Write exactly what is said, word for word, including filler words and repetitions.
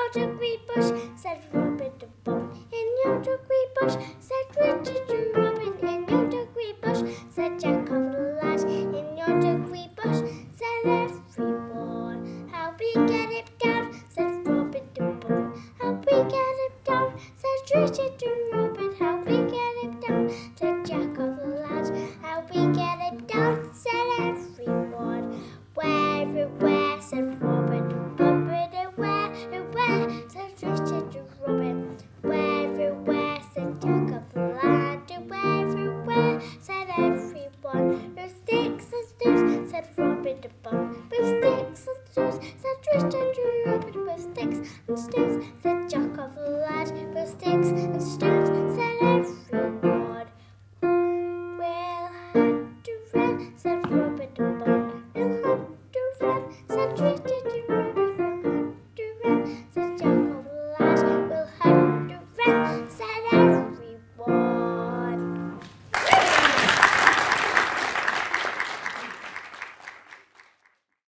your duckweed bush, said Robin the Bum. In your duckweed bush, said Richard and Robin. In your duckweed bush, said Jack of the Lad. In your duckweed bush, said everyone. How we get it down, said Robin the Bum. How we get it down, said Richard and Robin. How we get it down, said Jack of the Lad. How we get it down, said everyone. Where, where, said Robin the Bum. Where, where, said Richard and Robin. Where, where, said Jack of the Lad. Where, where, said everyone. With sticks and stones, said Robin the Bum.